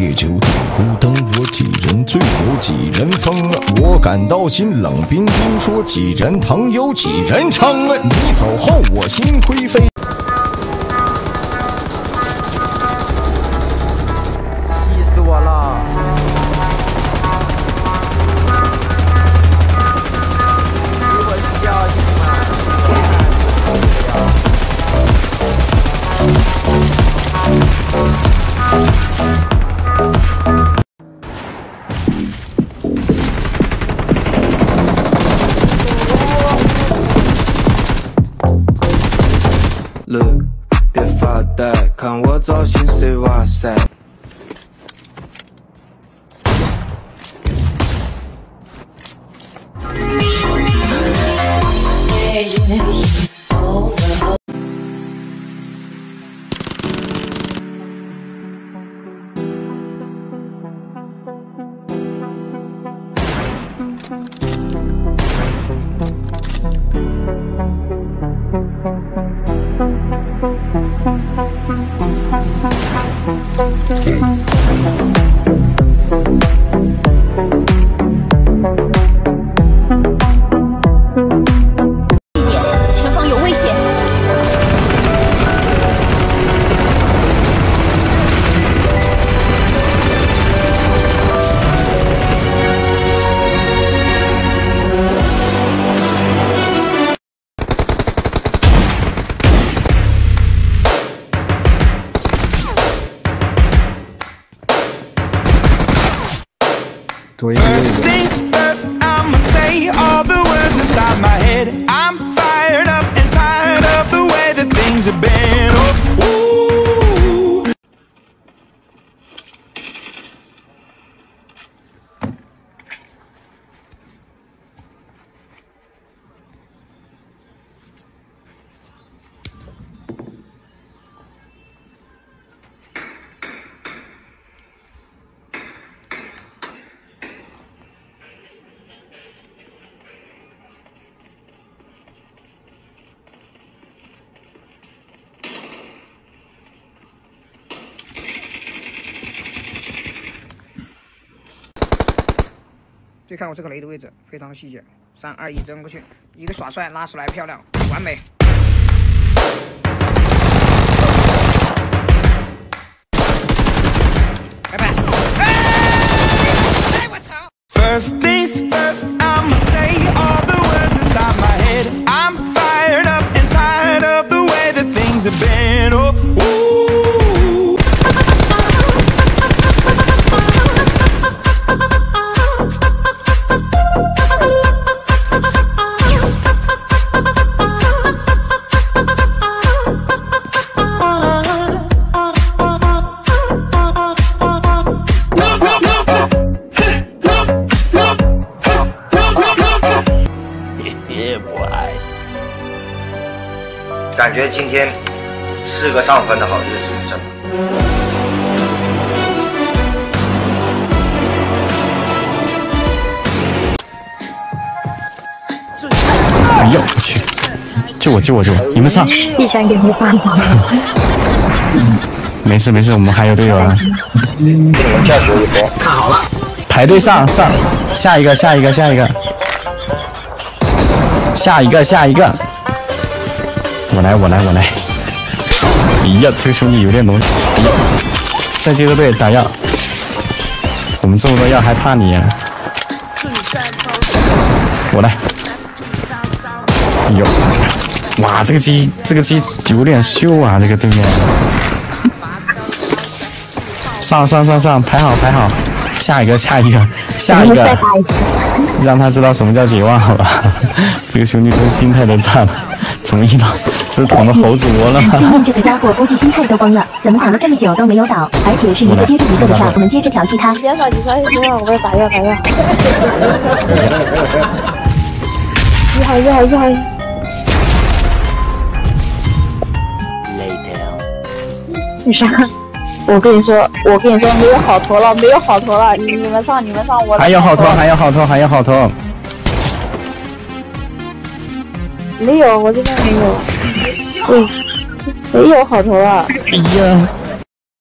烈酒点孤灯，我几人醉有几人疯？我感到心冷冰冰，说几人疼有几人撑？你走后我心灰飞。 Look， 别发呆，看我造型谁哇塞！ 前方有危险！ First things first, I'ma say all the words inside my head. I'm fired up and tired of the way that things have been. Oh, ooh. 注意看我这个雷的位置，非常的细节。3、2、1，扔过去，一个耍帅拉出来，漂亮，完美。拜拜。哎，我操 First things first, I'ma say all the words inside my head. I'm fired up and tired of the way that things have been. Oh, ooh. Yeah, 感觉今天是个上分的好日子，真的。 哎呦我去！救我救我救我！你们上！ 一拳给你换好了。 没事没事，我们还有队友啊。 给你们教学一波。看好了。 排队上，下一个。下一个。我来。哎呀，这个兄弟有点东西。哎呀，再接个队打药。我们这么多药还怕你啊？我来。哎呦，哇，这个鸡有点秀啊，这个对面。上，排好。下一个，让他知道什么叫绝望，好吧？这个兄弟都心态都炸了，怎么一打这捅了猴子窝了？ 对面这个家伙估计心态都崩了，怎么打了这么久都没有倒，而且是一个接着一个的上，我们接着调戏他。 别着急，我这打药。一号。你啥？我跟你说，没有好头了，你们上，我还有好头。 没有，我这边没有，对，没有好头了。 哎呀。